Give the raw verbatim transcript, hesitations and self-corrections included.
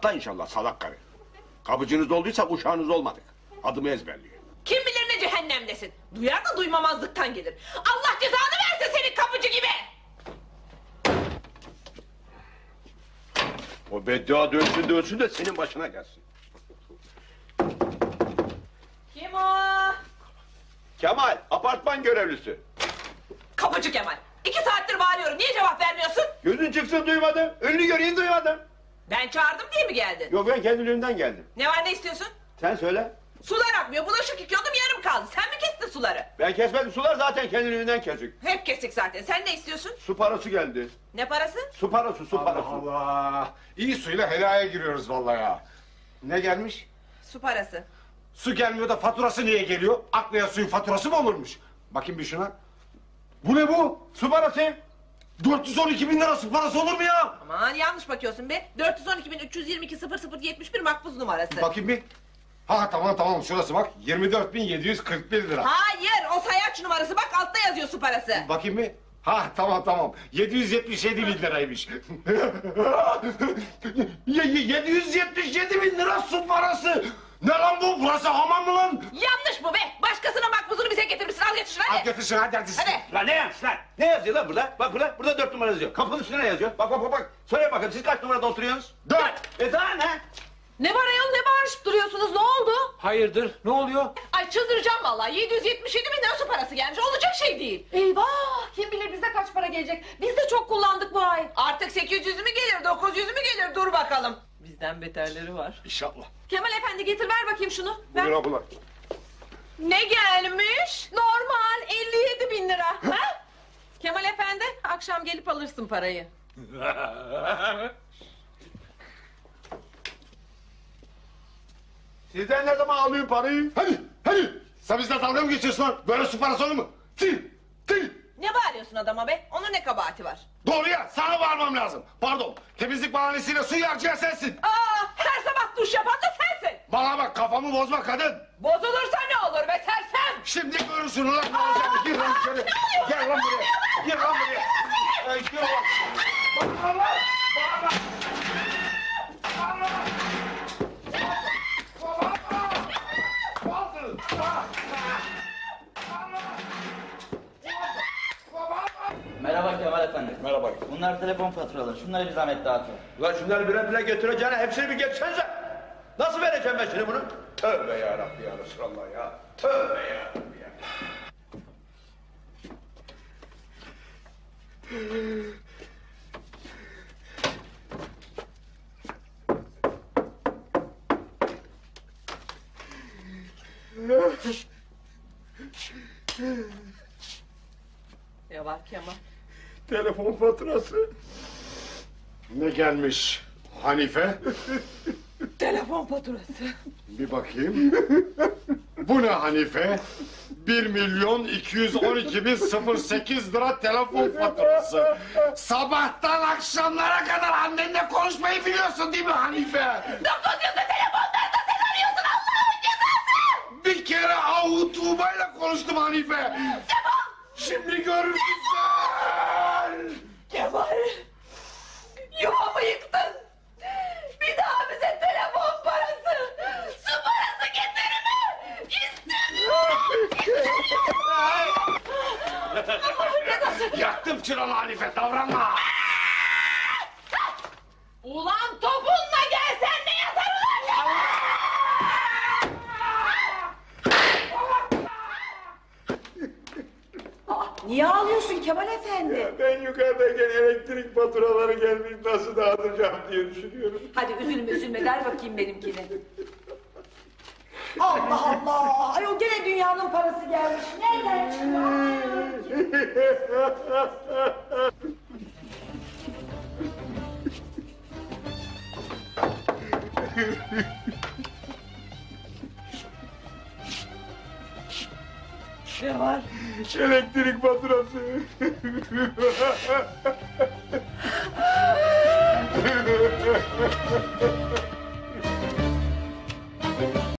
Patla inşallah salak karı. Kapıcınız olduysa uşağınız olmadık. Adımı ezberliyor. Kim bilir ne cehennemdesin. Duyar da duymamazlıktan gelir. Allah cezanı versin senin kapıcı gibi. O beddua dönsün dönsün de senin başına gelsin. Kim o? Kemal, apartman görevlisi. Kapıcı Kemal. İki saattir bağırıyorum. Niye cevap vermiyorsun? Gözün çıksın duymadım. Önünü göreyim duymadım. Ben çağırdım diye mi geldin? Yok ben kendiliğimden geldim. Ne var ne istiyorsun? Sen söyle. Sular akmıyor. Bulaşık yıkıyordum yarım kaldı. Sen mi kestin suları? Ben kesmedim, sular zaten kendiliğinden kesik. Hep kesik zaten. Sen ne istiyorsun? Su parası geldi. Ne parası? Su parası, su parası. Allah Allah. İyi suyla helaya giriyoruz vallahi ya. Ne gelmiş? Su parası. Su gelmiyor da faturası niye geliyor? Aklıya suyun faturası mı olurmuş? Bakayım bir şuna. Bu ne bu? Su parası. dört yüz on iki bin lira su parası olur mu ya? Aman yanlış bakıyorsun be. dört yüz on iki bin üç yüz yirmi iki sıfır sıfır yetmiş bir makbuz numarası. Bakayım bir. Ha tamam tamam şurası bak. yirmi dört bin yedi yüz kırk bir lira. Hayır o sayaç numarası bak altta yazıyor su parası. Bakayım bir. Ha tamam tamam. yedi yüz yetmiş yedi bin liraymış. Ye- ye- yedi yüz yetmiş yedi bin lira su parası. Ne lan bu? Burası hamam mı lan? Yanlış bu be. Başkasının makbuzunu bize getirmişsin. Al getir şunu hadi. Hadi getirsin hadi hadi. Hadi. Lan ne yazmış lan? Ne yazıyor lan burada? Bak burada, burada dört numara yazıyor. Kapının üstüne ne yazıyor? Bak bak bak bak. Söyle bakalım siz kaç numarada oturuyorsunuz? Dört. E daha ne? Ne var ayol ne bağırışıp duruyorsunuz ne oldu? Hayırdır? Ne oluyor? Ay çıldıracağım vallahi. yedi yüz yetmiş yedi bin lira su parası gelmiş. Olacak şey değil. Eyvah! Kim bilir bize kaç para gelecek? Biz de çok kullandık bu ay. Artık sekiz yüz mü gelir dokuz yüz mü gelir dur bakalım. Bizden beterleri var. İnşallah. Kemal efendi getir ver bakayım şunu. Ver. Buyur abla. Ne gelmiş? Normal elli yedi bin lira. Ha? Kemal efendi akşam gelip alırsın parayı. Sizden ne zaman alıyor parayı? Hadi hadi. Sen bizle dalga mı geçiyorsun lan? Böyle su parası olur mu? Til til. Ne bağırıyorsun adama be? Onun ne kabahati var? Doğru ya sana varmam lazım. Pardon temizlik bahanesiyle su harcayan sensin. Aa, her sabah duş yapan da sensin. Bana bak kafamı bozma kadın. Bozulursa ne olur be sersem? Şimdi görürsün ulan ne olacak. Gir lan içeri. Gel lan buraya. Gir lan buraya. Ay, gir lan. Bana bak. Bana bak. Bana bak. Merhaba Kemal efendi. Merhaba. Bunlar telefon faturaları. Şunları bir zahmet dağıtın. Ulan şunları bire bire getireceğine hepsini bir geçsenize. Nasıl vereceğim ben şimdi bunu? Tövbe yarabbi ya Resulallah ya. Tövbe yarabbi ya. Ne var Kemal? Telefon faturası. Ne gelmiş Hanife? Telefon faturası. Bir bakayım. Bu ne Hanife? Bir milyon iki yüz on iki bin sıfır sekiz lira telefon faturası. Sabahtan akşamlara kadar annenle konuşmayı biliyorsun değil mi Hanife? Dokuz yüzlü telefonlarda sen arıyorsun Allah'ın cezası! Bir kere Ahu Tuğba'yla konuştum Hanife. Defol! Şimdi görürsün sen. Kemal! Yuvamı yıktın! Bir daha bize telefon parası, su parası getirme! İstemiyorum! Allah'ın cezası! Yaktım çıranı Hanife davranma. Ulan topunla gelsen ne yazar ulan? Niye ağlıyorsun Kemal efendi? Ben yukarıdayken elektrik faturaları gelmiş nasıl dağıtacağım diye düşünüyorum. Hadi üzülme üzülme der bakayım benimkine. Allah Allah! Ay o gene dünyanın parası gelmiş. Nereden çıkıyor? Ne var? Elektrik faturası.